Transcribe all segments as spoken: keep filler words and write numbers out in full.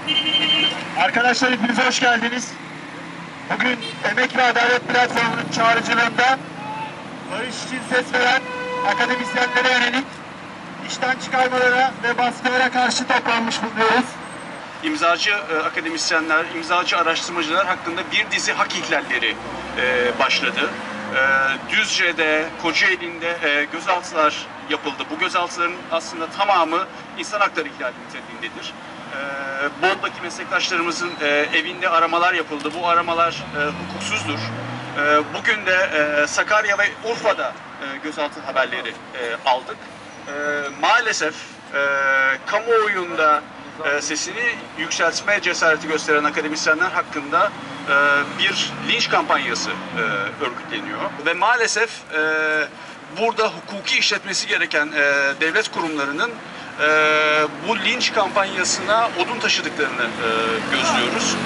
Arkadaşlar hepiniz hoş geldiniz. Bugün Emek ve Adalet Platformu'nun çağrıcılığında barış için ses veren akademisyenlere yönelik işten çıkarmalara ve baskılara karşı toplanmış bulunuyoruz. İmzacı e, akademisyenler, imzacı araştırmacılar hakkında bir dizi hak ihlalleri e, başladı. E, Düzce'de, Kocaeli'nde e, gözaltılar yapıldı. Bu gözaltıların aslında tamamı insan hakları ihlali niteliğindedir. E, Bolu'daki meslektaşlarımızın e, evinde aramalar yapıldı. Bu aramalar e, hukuksuzdur. E, bugün de e, Sakarya ve Urfa'da e, gözaltı haberleri e, aldık. E, maalesef e, kamuoyunda e, sesini yükseltme cesareti gösteren akademisyenler hakkında e, bir linç kampanyası e, örgütleniyor. Ve maalesef e, burada hukuki işletmesi gereken e, devlet kurumlarının e, bu linç kampanyasına odun taşıdıklarını e, gözlüyoruz.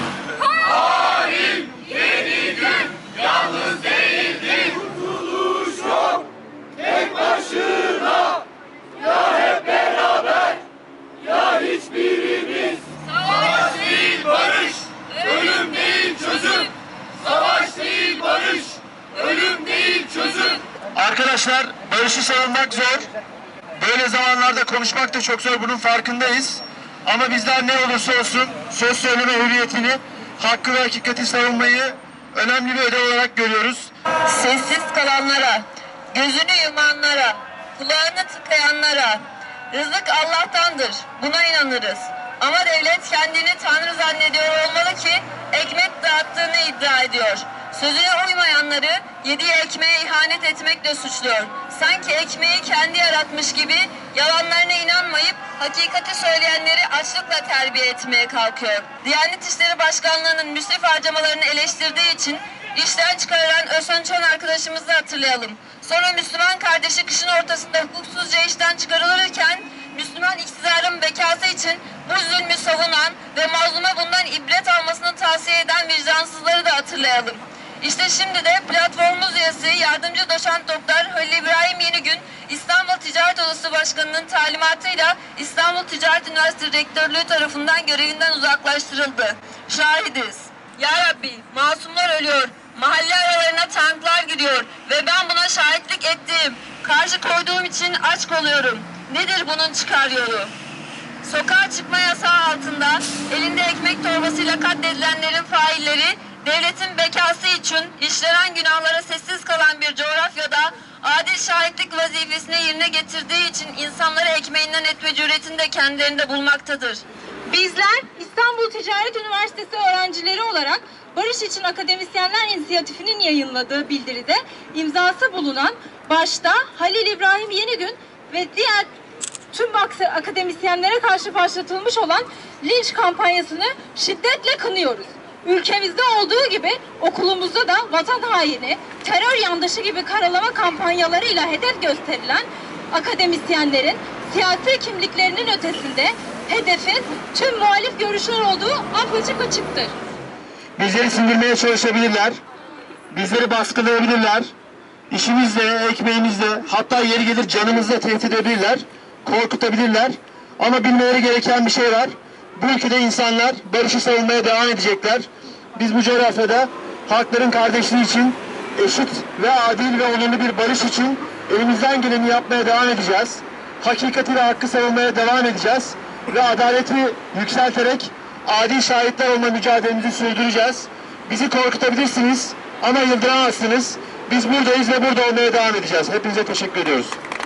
Hain yeni gün yalnız değildir. Kurtuluş yok tek başına. Ya hep beraber ya hiçbirimiz. Savaş değil barış, ölüm değil çözüm. Savaş değil barış, ölüm değil çözüm. Arkadaşlar barışı savunmak zor. Böyle zamanlarda konuşmak da çok zor, bunun farkındayız. Ama bizler ne olursa olsun söz söyleme hürriyetini, hakkı ve hakikati savunmayı önemli bir ödev olarak görüyoruz. Sessiz kalanlara, gözünü yumanlara, kulağını tıkayanlara, rızık Allah'tandır, buna inanırız. Ama devlet kendini Tanrı zannediyor olmalı ki ekmek dağıttığını iddia ediyor. Sözüne uymayanları yediği ekmeğe ihanet etmekle suçluyor. Sanki ekmeği kendi yaratmış gibi yalanlarına inanmayıp hakikati söyleyenleri açlıkla terbiye etmeye kalkıyor. Diyanet İşleri Başkanlığı'nın müsrif harcamalarını eleştirdiği için işten çıkarılan Özhan Çon arkadaşımızı hatırlayalım. Sonra Müslüman kardeşi kışın ortasında hukuksuzca işten çıkarılırken Müslüman iktidarın bekası için bu zulmü savunan ve mazluma bundan ibret almasını tavsiye eden vicdansızları da hatırlayalım. İşte şimdi de platformumuz üyesi yardımcı doçent doktor Halil İbrahim Yenigün İstanbul Ticaret Odası Başkanı'nın talimatıyla İstanbul Ticaret Üniversitesi Rektörlüğü tarafından görevinden uzaklaştırıldı. Şahidiz. Ya Rabbi, masumlar ölüyor, mahalle aralarına tanklar giriyor ve ben buna şahitlik ettiğim, karşı koyduğum için aç kalıyorum. Nedir bunun çıkar yolu? Sokağa çıkma yasağı altında elinde ekmek torbasıyla katledilenlerin failleri, devletin bekası için işlenen günahlara sessiz kalan bir coğrafyada adil şahitlik vazifesini yerine getirdiği için insanları ekmeğinden etme cüretini de kendilerinde bulmaktadır. Bizler İstanbul Ticaret Üniversitesi öğrencileri olarak Barış İçin Akademisyenler İnisiyatifi'nin yayınladığı bildiride imzası bulunan başta Halil İbrahim Yenigün ve diğer tüm akademisyenlere karşı başlatılmış olan linç kampanyasını şiddetle kınıyoruz. Ülkemizde olduğu gibi okulumuzda da vatan haini, terör yandaşı gibi karalama kampanyalarıyla hedef gösterilen akademisyenlerin siyasi kimliklerinin ötesinde hedefin tüm muhalif görüşler olduğu apaçık açıktır. Bizleri sindirmeye çalışabilirler, bizleri baskılayabilirler, işimizle, ekmeğimizle, hatta yeri gelir canımızla tehdit edebilirler, korkutabilirler. Ama bilmeleri gereken bir şey var. Bu ülkede insanlar barışı savunmaya devam edecekler. Biz bu coğrafyada halkların kardeşliği için, eşit ve adil ve onurlu bir barış için elimizden geleni yapmaya devam edeceğiz. Hakikati ve hakkı savunmaya devam edeceğiz. Ve adaleti yükselterek adil şahitler olma mücadelemizi sürdüreceğiz. Bizi korkutabilirsiniz ama yıldıramazsınız. Biz buradayız ve burada olmaya devam edeceğiz. Hepinize teşekkür ediyoruz.